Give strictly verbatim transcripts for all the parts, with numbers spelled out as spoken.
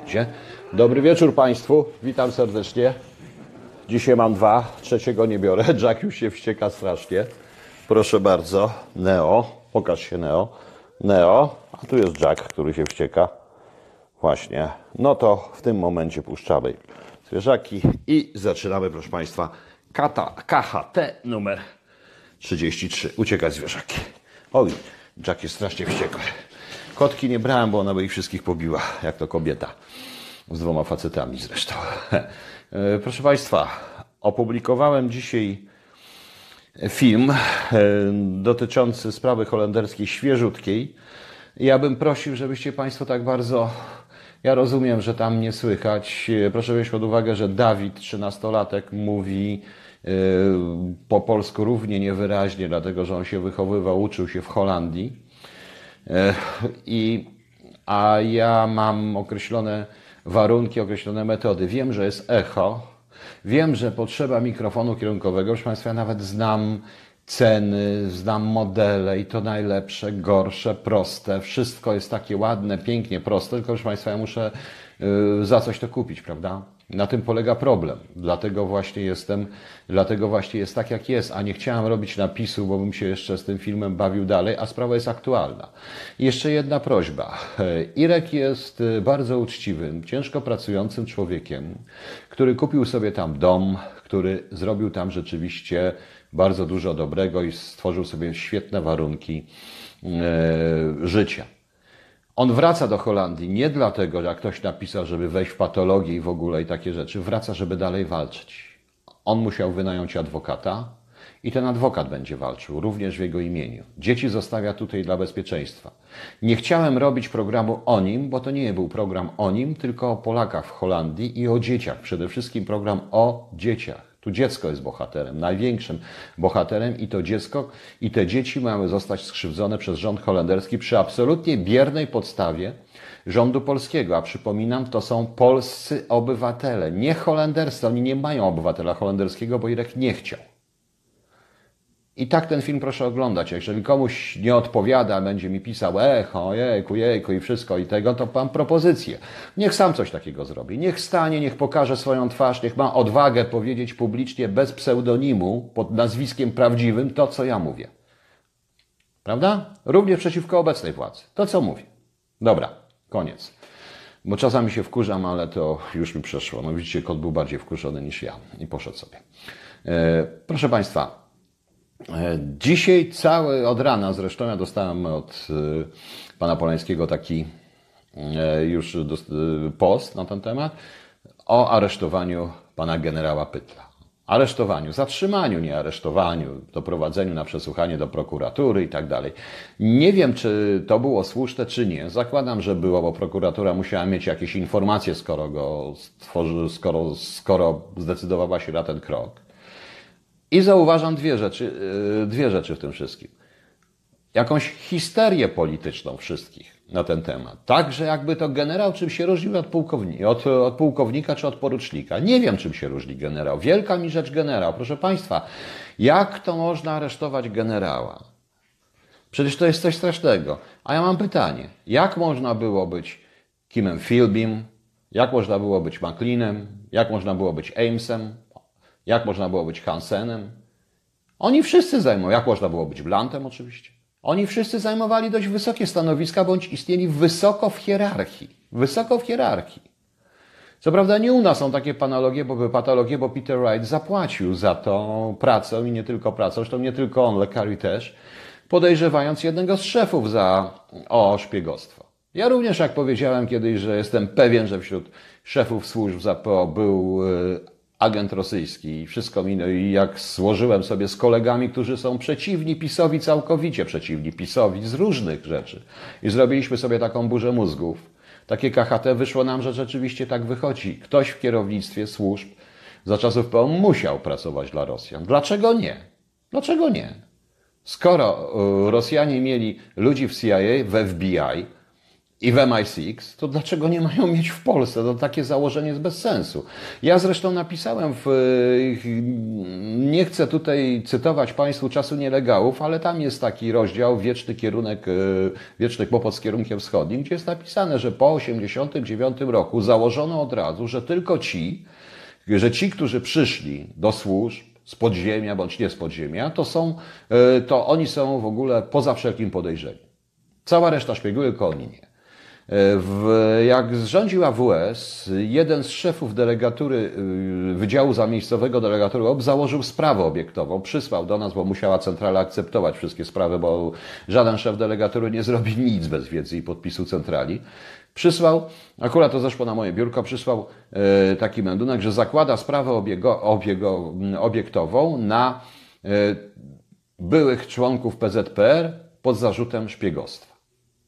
Gdzie? Dobry wieczór Państwu, witam serdecznie. Dzisiaj mam dwa, trzeciego nie biorę. Jack już się wścieka strasznie. Proszę bardzo, Neo, pokaż się Neo. Neo, a tu jest Jack, który się wścieka. Właśnie, no to w tym momencie puszczamy zwierzaki i zaczynamy, proszę Państwa, Kata, K H T numer trzydzieści trzy. Uciekać zwierzaki. Oj, Jack jest strasznie wściekły. Kotki nie brałem, bo ona by ich wszystkich pobiła, jak to kobieta. Z dwoma facetami zresztą. Proszę Państwa, opublikowałem dzisiaj film dotyczący sprawy holenderskiej, świeżutkiej. Ja bym prosił, żebyście Państwo tak bardzo... Ja rozumiem, że tam nie słychać. Proszę wziąć pod uwagę, że Dawid, trzynastolatek, mówi po polsku równie niewyraźnie, dlatego że on się wychowywał, uczył się w Holandii. I, a ja mam określone warunki, określone metody. Wiem, że jest echo. Wiem, że potrzeba mikrofonu kierunkowego. Proszę Państwa, ja nawet znam ceny, znam modele i to najlepsze, gorsze, proste. Wszystko jest takie ładne, pięknie proste, tylko proszę Państwa, ja muszę yy, za coś to kupić, prawda? Na tym polega problem. Dlatego właśnie jestem, dlatego właśnie jest tak, jak jest, a nie chciałem robić napisu, bo bym się jeszcze z tym filmem bawił dalej, a sprawa jest aktualna. I jeszcze jedna prośba. Irek jest bardzo uczciwym, ciężko pracującym człowiekiem, który kupił sobie tam dom, który zrobił tam rzeczywiście bardzo dużo dobrego i stworzył sobie świetne warunki e, życia. On wraca do Holandii nie dlatego, jak ktoś napisał, żeby wejść w patologię i w ogóle i takie rzeczy. Wraca, żeby dalej walczyć. On musiał wynająć adwokata i ten adwokat będzie walczył, również w jego imieniu. Dzieci zostawia tutaj dla bezpieczeństwa. Nie chciałem robić programu o nim, bo to nie był program o nim, tylko o Polakach w Holandii i o dzieciach. Przede wszystkim program o dzieciach. Tu dziecko jest bohaterem, największym bohaterem i to dziecko i te dzieci mają zostać skrzywdzone przez rząd holenderski przy absolutnie biernej podstawie rządu polskiego. A przypominam, to są polscy obywatele, nie holenderscy. Oni nie mają obywatela holenderskiego, bo Irek nie chciał. I tak ten film proszę oglądać. Jeżeli komuś nie odpowiada, będzie mi pisał echo, jejku, jejku i wszystko i tego, to mam propozycję. Niech sam coś takiego zrobi. Niech stanie, niech pokaże swoją twarz, niech ma odwagę powiedzieć publicznie bez pseudonimu, pod nazwiskiem prawdziwym to, co ja mówię. Prawda? Również przeciwko obecnej władzy. To, co mówię. Dobra, koniec. Bo czasami się wkurzam, ale to już mi przeszło. No widzicie, kot był bardziej wkurzony niż ja i poszedł sobie. E, proszę Państwa, dzisiaj cały, od rana zresztą, ja dostałem od y, pana Polańskiego taki y, już y, post na ten temat o aresztowaniu pana generała Pytla. Aresztowaniu, zatrzymaniu, nie aresztowaniu, doprowadzeniu na przesłuchanie do prokuratury i tak dalej. Nie wiem, czy to było słuszne, czy nie. Zakładam, że było, bo prokuratura musiała mieć jakieś informacje, skoro go stworzy, skoro, skoro zdecydowała się na ten krok. I zauważam dwie rzeczy, dwie rzeczy w tym wszystkim. Jakąś histerię polityczną wszystkich na ten temat. Tak, że jakby to generał czym się różnił od pułkownika, od, od pułkownika czy od porucznika. Nie wiem, czym się różni generał. Wielka mi rzecz generał. Proszę Państwa, jak to można aresztować generała? Przecież to jest coś strasznego. A ja mam pytanie. Jak można było być Kimem Philbym? Jak można było być McLeanem? Jak można było być Amesem? Jak można było być Hansenem? Oni wszyscy zajmują. Jak można było być Blantem oczywiście? Oni wszyscy zajmowali dość wysokie stanowiska, bądź istnieli wysoko w hierarchii. Wysoko w hierarchii. Co prawda nie u nas są takie patologie, bo, patologie, bo Peter Wright zapłacił za tą pracę i nie tylko pracę, zresztą nie tylko on, Lekari też, podejrzewając jednego z szefów za o szpiegostwo. Ja również, jak powiedziałem kiedyś, że jestem pewien, że wśród szefów służb Z P O był agent rosyjski i wszystko mi, no i jak złożyłem sobie z kolegami, którzy są przeciwni PiS-owi, całkowicie przeciwni PiS-owi z różnych rzeczy i zrobiliśmy sobie taką burzę mózgów, takie K H T, wyszło nam, że rzeczywiście tak wychodzi. Ktoś w kierownictwie służb za czasów P O musiał pracować dla Rosjan. Dlaczego nie? Dlaczego nie? Skoro Rosjanie mieli ludzi w C I A, w F B I, i w M I sześć, to dlaczego nie mają mieć w Polsce? To takie założenie jest bez sensu. Ja zresztą napisałem w nie chcę tutaj cytować Państwu Czasu Nielegałów, ale tam jest taki rozdział Wieczny kierunek, Wieczny kłopot z kierunkiem wschodnim, gdzie jest napisane, że po osiemdziesiątym dziewiątym roku założono od razu, że tylko ci, że ci, którzy przyszli do służb z podziemia bądź nie z podziemia, to są, to oni są w ogóle poza wszelkim podejrzeniem. Cała reszta szpieguje, tylko oni nie. W, jak rządził A W S, jeden z szefów delegatury, Wydziału Zamiejscowego Delegatury O B założył sprawę obiektową, przysłał do nas, bo musiała centrala akceptować wszystkie sprawy, bo żaden szef delegatury nie zrobi nic bez wiedzy i podpisu centrali. Przysłał, akurat to zeszło na moje biurko, przysłał e, taki meldunek, że zakłada sprawę obiego, obiego, obiektową na e, byłych członków P Z P R pod zarzutem szpiegostwa.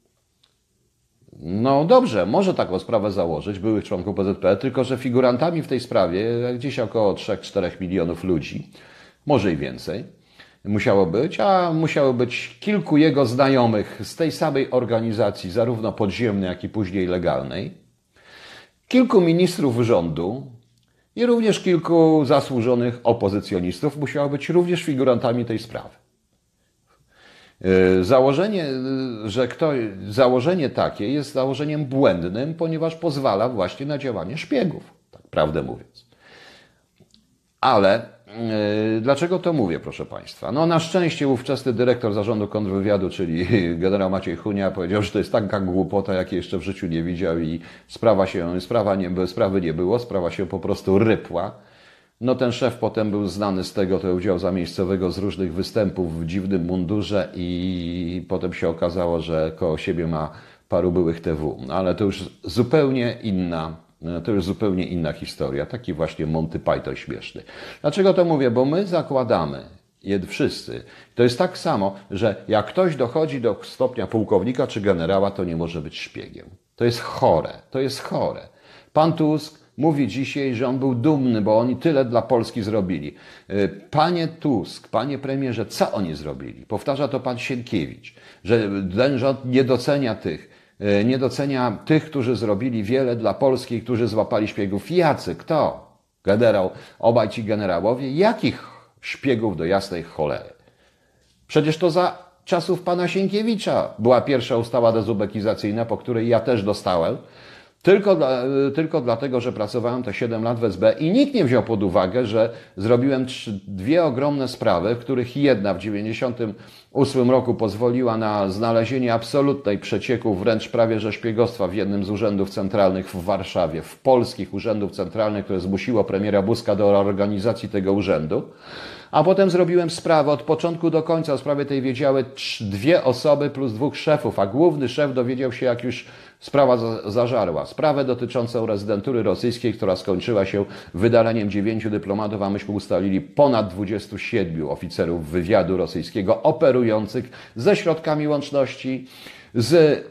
No dobrze, może taką sprawę założyć, byłych członków P Z P R, tylko że figurantami w tej sprawie gdzieś około trzy do czterech milionów ludzi, może i więcej, musiało być, a musiało być kilku jego znajomych z tej samej organizacji, zarówno podziemnej, jak i później legalnej, kilku ministrów rządu i również kilku zasłużonych opozycjonistów musiało być również figurantami tej sprawy. Założenie, że kto, założenie takie jest założeniem błędnym, ponieważ pozwala właśnie na działanie szpiegów, tak prawdę mówiąc. Ale yy, dlaczego to mówię, proszę Państwa? No na szczęście ówczesny dyrektor zarządu kontrwywiadu, czyli generał Maciej Chunia, powiedział, że to jest taka głupota, jakiej jeszcze w życiu nie widział i sprawa się, sprawa nie, sprawy nie było, sprawa się po prostu rypła. No ten szef potem był znany z tego, to udział zamiejscowego z różnych występów w dziwnym mundurze i potem się okazało, że koło siebie ma paru byłych T W. No, ale to już zupełnie inna, to już zupełnie inna historia. Taki właśnie Monty Python śmieszny. Dlaczego to mówię? Bo my zakładamy, jed wszyscy, to jest tak samo, że jak ktoś dochodzi do stopnia pułkownika czy generała, to nie może być szpiegiem. To jest chore, to jest chore. Pan Tusk mówi dzisiaj, że on był dumny, bo oni tyle dla Polski zrobili. Panie Tusk, panie premierze, co oni zrobili? Powtarza to pan Sienkiewicz, że ten rząd nie docenia tych, nie docenia tych, którzy zrobili wiele dla Polski i którzy złapali szpiegów. Jacy? Kto? Generał, obaj ci generałowie? Jakich szpiegów do jasnej cholery? Przecież to za czasów pana Sienkiewicza była pierwsza ustawa dezubekizacyjna, po której ja też dostałem. Tylko, dla, tylko dlatego, że pracowałem te siedem lat w S B i nikt nie wziął pod uwagę, że zrobiłem trzy, dwie ogromne sprawy, w których jedna w dziewięćdziesiątym ósmym roku pozwoliła na znalezienie absolutnej przecieku, wręcz prawie że szpiegostwa w jednym z urzędów centralnych w Warszawie, w polskich urzędów centralnych, które zmusiło premiera Buzka do organizacji tego urzędu. A potem zrobiłem sprawę od początku do końca. O sprawie tej wiedziały dwie osoby plus dwóch szefów, a główny szef dowiedział się, jak już sprawa zażarła. Sprawę dotyczącą rezydentury rosyjskiej, która skończyła się wydaleniem dziewięciu dyplomatów, a myśmy ustalili ponad dwudziestu siedmiu oficerów wywiadu rosyjskiego operujących ze środkami łączności, z,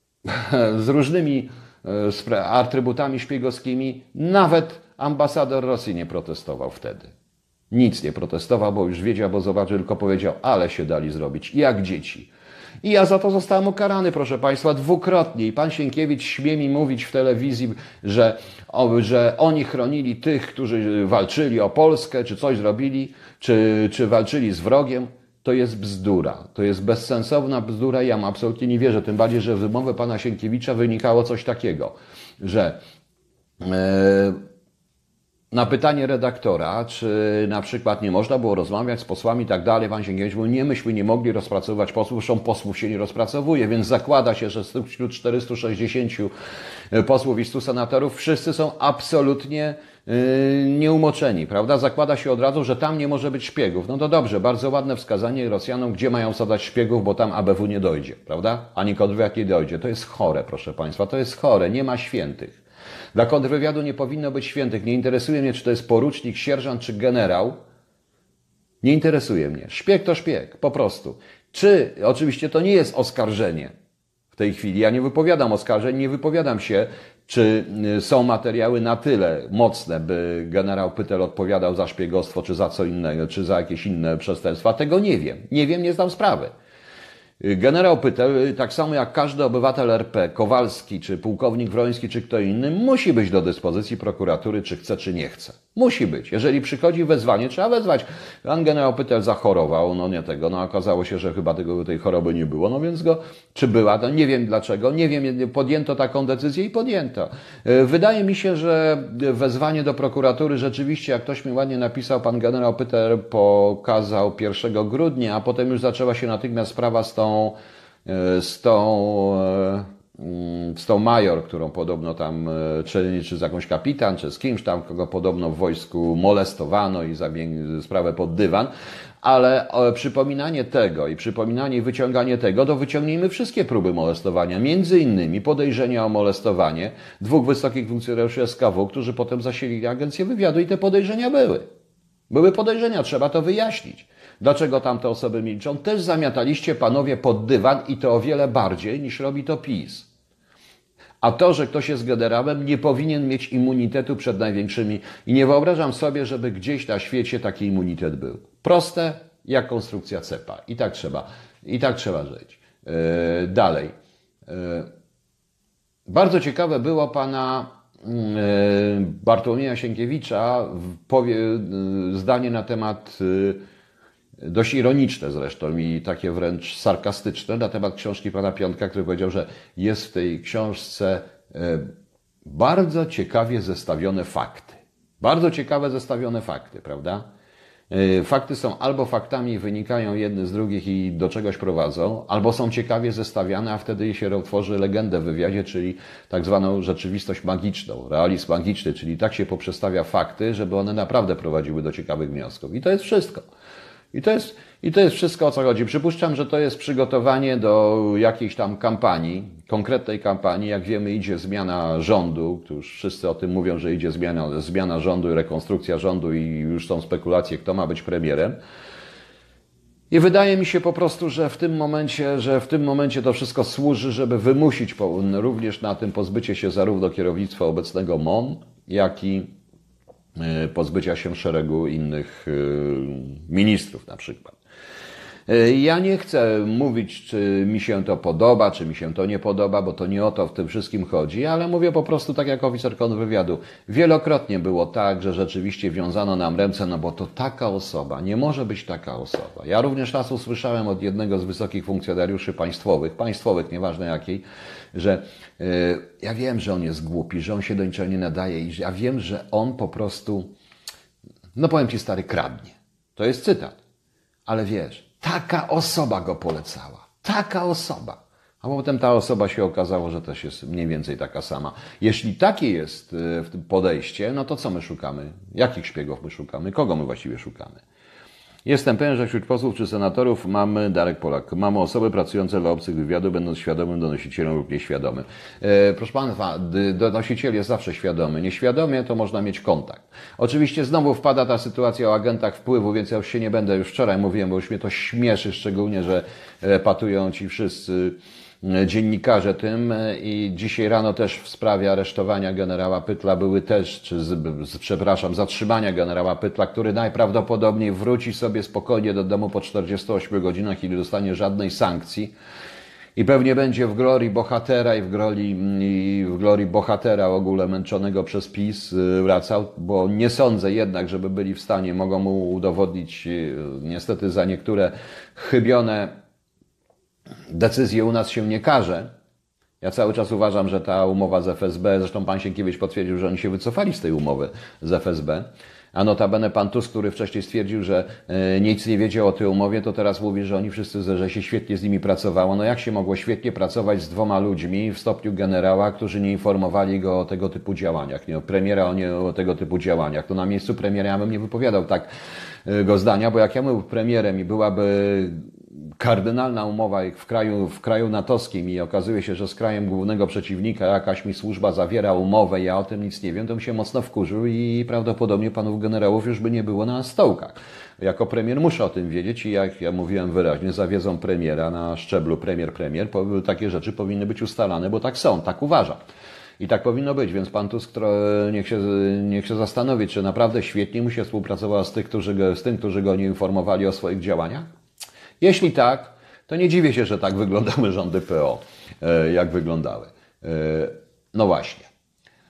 z różnymi atrybutami szpiegowskimi. Nawet ambasador Rosji nie protestował wtedy. Nic nie protestował, bo już wiedział, bo zobaczył, tylko powiedział, ale się dali zrobić, jak dzieci. I ja za to zostałem ukarany, proszę Państwa, dwukrotnie. I pan Sienkiewicz śmie mi mówić w telewizji, że, o, że oni chronili tych, którzy walczyli o Polskę, czy coś zrobili, czy, czy walczyli z wrogiem. To jest bzdura. To jest bezsensowna bzdura i ja mu absolutnie nie wierzę. Tym bardziej, że z wymowy pana Sienkiewicza wynikało coś takiego, że Yy, na pytanie redaktora, czy na przykład nie można było rozmawiać z posłami i tak dalej, pan Sienkiewicz mówił, nie, myśmy nie mogli rozpracowywać posłów, zresztą posłów się nie rozpracowuje, więc zakłada się, że wśród czterystu sześćdziesięciu posłów i stu senatorów wszyscy są absolutnie yy, nieumoczeni, prawda? Zakłada się od razu, że tam nie może być szpiegów. No to dobrze, bardzo ładne wskazanie Rosjanom, gdzie mają zadać szpiegów, bo tam A B W nie dojdzie, prawda? Ani kontrwywiad nie dojdzie. To jest chore, proszę Państwa, to jest chore, nie ma świętych. Dla kontrwywiadu nie powinno być świętych. Nie interesuje mnie, czy to jest porucznik, sierżant, czy generał. Nie interesuje mnie. Szpieg to szpieg, po prostu. Czy, oczywiście to nie jest oskarżenie w tej chwili. Ja nie wypowiadam oskarżeń, nie wypowiadam się, czy są materiały na tyle mocne, by generał Pytel odpowiadał za szpiegostwo, czy za co innego, czy za jakieś inne przestępstwa. Tego nie wiem. Nie wiem, nie znam sprawy. Generał Pytel, tak samo jak każdy obywatel R P, Kowalski, czy pułkownik Wroński, czy kto inny, musi być do dyspozycji prokuratury, czy chce, czy nie chce. Musi być. Jeżeli przychodzi wezwanie, trzeba wezwać. Pan generał Pytel zachorował, no nie tego, no okazało się, że chyba tego, tej choroby nie było, no więc go, czy była, to nie wiem dlaczego, nie wiem, podjęto taką decyzję i podjęto. Wydaje mi się, że wezwanie do prokuratury rzeczywiście, jak ktoś mi ładnie napisał, pan generał Pytel pokazał pierwszego grudnia, a potem już zaczęła się natychmiast sprawa z tą, z tą, z tą major, którą podobno tam, czy, czy z jakąś kapitan, czy z kimś tam, kogo podobno w wojsku molestowano i zabiegł sprawę pod dywan, ale przypominanie tego i przypominanie i wyciąganie tego, to wyciągnijmy wszystkie próby molestowania, między innymi podejrzenia o molestowanie dwóch wysokich funkcjonariuszy S K W, którzy potem zasilili agencję wywiadu i te podejrzenia były. Były podejrzenia, trzeba to wyjaśnić. Dlaczego tamte osoby milczą? Też zamiataliście panowie pod dywan i to o wiele bardziej niż robi to PiS. A to, że ktoś jest generałem, nie powinien mieć immunitetu przed największymi i nie wyobrażam sobie, żeby gdzieś na świecie taki immunitet był. Proste jak konstrukcja cepa. I tak trzeba, i tak trzeba żyć. Yy, dalej. Yy, bardzo ciekawe było pana yy, Bartłomieja Sienkiewicza powie, yy, zdanie na temat yy, dość ironiczne zresztą i takie wręcz sarkastyczne na temat książki pana Piątka, który powiedział, że jest w tej książce bardzo ciekawie zestawione fakty. Bardzo ciekawe zestawione fakty, prawda? Fakty są albo faktami wynikają jedne z drugich i do czegoś prowadzą, albo są ciekawie zestawiane, a wtedy się tworzy legendę w wywiadzie, czyli tak zwaną rzeczywistość magiczną, realizm magiczny, czyli tak się poprzestawia fakty, żeby one naprawdę prowadziły do ciekawych wniosków. I to jest wszystko. I to jest, I to jest wszystko, o co chodzi. Przypuszczam, że to jest przygotowanie do jakiejś tam kampanii, konkretnej kampanii. Jak wiemy, idzie zmiana rządu. Tu już wszyscy o tym mówią, że idzie zmiana, zmiana rządu i rekonstrukcja rządu i już są spekulacje, kto ma być premierem. I wydaje mi się po prostu, że w tym momencie, że w tym momencie to wszystko służy, żeby wymusić również na tym pozbycie się zarówno kierownictwa obecnego M O N, jak i pozbycia się szeregu innych ministrów na przykład. Ja nie chcę mówić, czy mi się to podoba, czy mi się to nie podoba, bo to nie o to w tym wszystkim chodzi, ale mówię po prostu tak jak oficer kontrwywiadu. Wielokrotnie było tak, że rzeczywiście wiązano nam ręce, no bo to taka osoba, nie może być taka osoba. Ja również raz usłyszałem od jednego z wysokich funkcjonariuszy państwowych, państwowych, nieważne jakiej, że yy, ja wiem, że on jest głupi, że on się do niczego nie nadaje i że ja wiem, że on po prostu, no powiem ci stary, kradnie. To jest cytat. Ale wiesz, taka osoba go polecała. Taka osoba. A potem ta osoba się okazało, że też jest mniej więcej taka sama. Jeśli takie jest podejście, no to co my szukamy? Jakich szpiegów my szukamy? Kogo my właściwie szukamy? Jestem pewien, że wśród posłów czy senatorów mamy, Darek Polak, mamy osoby pracujące dla obcych wywiadu, będąc świadomym donosicielem lub nieświadomym. E, proszę Państwa, donosiciel jest zawsze świadomy. Nieświadomie to można mieć kontakt. Oczywiście znowu wpada ta sytuacja o agentach wpływu, więc ja już się nie będę, już wczoraj mówiłem, bo już mnie to śmieszy, szczególnie, że patują ci wszyscy dziennikarze tym i dzisiaj rano też w sprawie aresztowania generała Pytla były też, czy z, z, przepraszam, zatrzymania generała Pytla, który najprawdopodobniej wróci sobie spokojnie do domu po czterdziestu ośmiu godzinach i nie dostanie żadnej sankcji i pewnie będzie w glorii bohatera i w glorii, i w glorii bohatera w ogóle męczonego przez PiS wracał, bo nie sądzę jednak, żeby byli w stanie, mogą mu udowodnić niestety za niektóre chybione decyzje u nas się nie karze. Ja cały czas uważam, że ta umowa z F S B, zresztą pan Sienkiewicz potwierdził, że oni się wycofali z tej umowy z F S B, a notabene pan Tusk, który wcześniej stwierdził, że nic nie wiedział o tej umowie, to teraz mówi, że oni wszyscy, że się świetnie z nimi pracowało. No jak się mogło świetnie pracować z dwoma ludźmi w stopniu generała, którzy nie informowali go o tego typu działaniach, nie o premiera, o nie o tego typu działaniach. To na miejscu premiera ja bym nie wypowiadał tak go zdania, bo jak ja bym był premierem i byłaby kardynalna umowa w kraju, w kraju natowskim i okazuje się, że z krajem głównego przeciwnika jakaś mi służba zawiera umowę, ja o tym nic nie wiem, to bym się mocno wkurzył i prawdopodobnie panów generałów już by nie było na stołkach. Jako premier muszę o tym wiedzieć i jak ja mówiłem wyraźnie, za wiedzą premiera na szczeblu premier-premier, takie rzeczy powinny być ustalane, bo tak są, tak uważam. I tak powinno być, więc pan Tusk niech się, niech się zastanowi, czy naprawdę świetnie mu się współpracowało z, tych, którzy go, z tym, którzy go nie informowali o swoich działaniach? Jeśli tak, to nie dziwię się, że tak wyglądały rządy P O, jak wyglądały. No właśnie.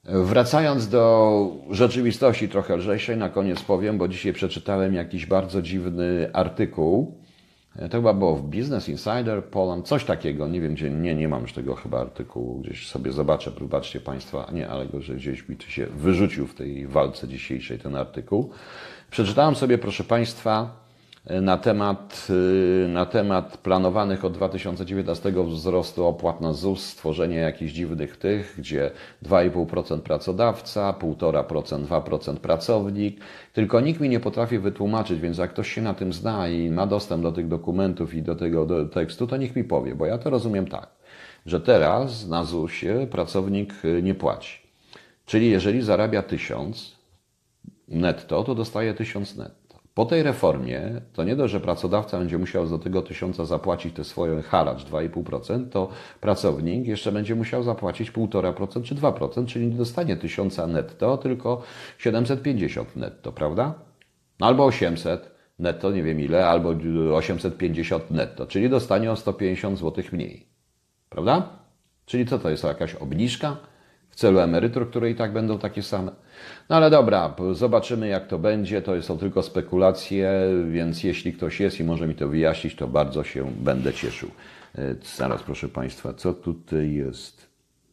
Wracając do rzeczywistości trochę lżejszej, na koniec powiem, bo dzisiaj przeczytałem jakiś bardzo dziwny artykuł. To chyba było w Business Insider Poland, coś takiego, nie wiem gdzie, nie, nie mam już tego chyba artykułu, gdzieś sobie zobaczę, wybaczcie Państwa, nie, ale go, że gdzieś mi tu się wyrzucił w tej walce dzisiejszej ten artykuł. Przeczytałem sobie, proszę Państwa, na temat, na temat planowanych od dwa tysiące dziewiętnastego wzrostu opłat na ZUS, stworzenie jakichś dziwnych tych, gdzie dwa i pół procent pracodawca, półtora procent, dwa procent pracownik. Tylko nikt mi nie potrafi wytłumaczyć, więc jak ktoś się na tym zna i ma dostęp do tych dokumentów i do tego do tekstu, to niech mi powie, bo ja to rozumiem tak, że teraz na zusie pracownik nie płaci. Czyli jeżeli zarabia tysiąc netto, to dostaje tysiąc netto. Po tej reformie to nie dość, że pracodawca będzie musiał do tego tysiąca zapłacić te swoje haracz dwa i pół procent, to pracownik jeszcze będzie musiał zapłacić półtora procent czy dwa procent, czyli nie dostanie tysiąca netto, tylko siedemset pięćdziesiąt netto, prawda? No albo osiemset netto, nie wiem ile, albo osiemset pięćdziesiąt netto, czyli dostanie o sto pięćdziesiąt złotych mniej, prawda? Czyli co to jest, jakaś obniżka w celu emerytur, które i tak będą takie same? No ale dobra, zobaczymy jak to będzie, to są tylko spekulacje, więc jeśli ktoś jest i może mi to wyjaśnić, to bardzo się będę cieszył. Zaraz, proszę Państwa, co tutaj jest?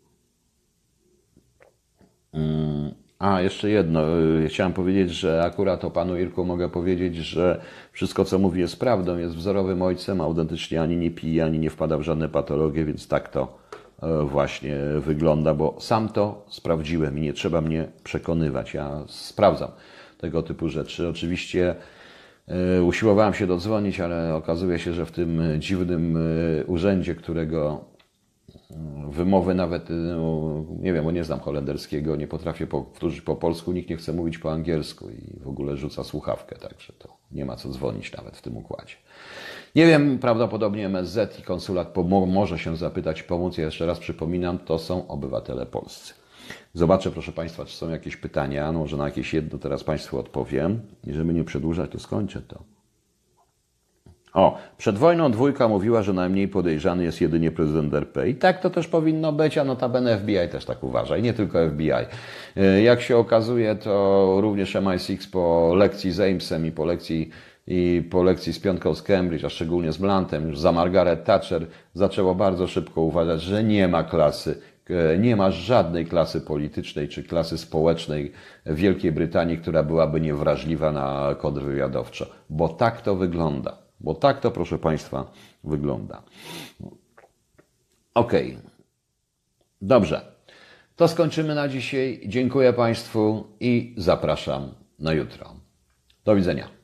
A, jeszcze jedno. Chciałem powiedzieć, że akurat o Panu Irku mogę powiedzieć, że wszystko, co mówi, jest prawdą, jest wzorowym ojcem, autentycznie ani nie pije, ani nie wpada w żadne patologie, więc tak to właśnie wygląda, bo sam to sprawdziłem i nie trzeba mnie przekonywać. Ja sprawdzam tego typu rzeczy. Oczywiście usiłowałem się dodzwonić, ale okazuje się, że w tym dziwnym urzędzie, którego wymowy nawet, no, nie wiem, bo nie znam holenderskiego, nie potrafię powtórzyć po polsku, nikt nie chce mówić po angielsku i w ogóle rzuca słuchawkę, także to nie ma co dzwonić nawet w tym układzie. Nie wiem, prawdopodobnie M S Z i konsulat może się zapytać, pomóc. Ja jeszcze raz przypominam, to są obywatele polscy. Zobaczę, proszę Państwa, czy są jakieś pytania. No może na jakieś jedno teraz Państwu odpowiem. I żeby nie przedłużać, to skończę to. O, przed wojną dwójka mówiła, że najmniej podejrzany jest jedynie prezydent R P. I tak to też powinno być, a notabene F B I też tak uważa. I nie tylko F B I. Jak się okazuje, to również M I six po lekcji z Amesem i po lekcji I po lekcji z piątką z Cambridge, a szczególnie z Blantem, już za Margaret Thatcher, zaczęło bardzo szybko uważać, że nie ma klasy, nie ma żadnej klasy politycznej czy klasy społecznej w Wielkiej Brytanii, która byłaby niewrażliwa na kontrwywiadowczo. Bo tak to wygląda. Bo tak to, proszę Państwa, wygląda. Okej. Okay. Dobrze. To skończymy na dzisiaj. Dziękuję Państwu i zapraszam na jutro. Do widzenia.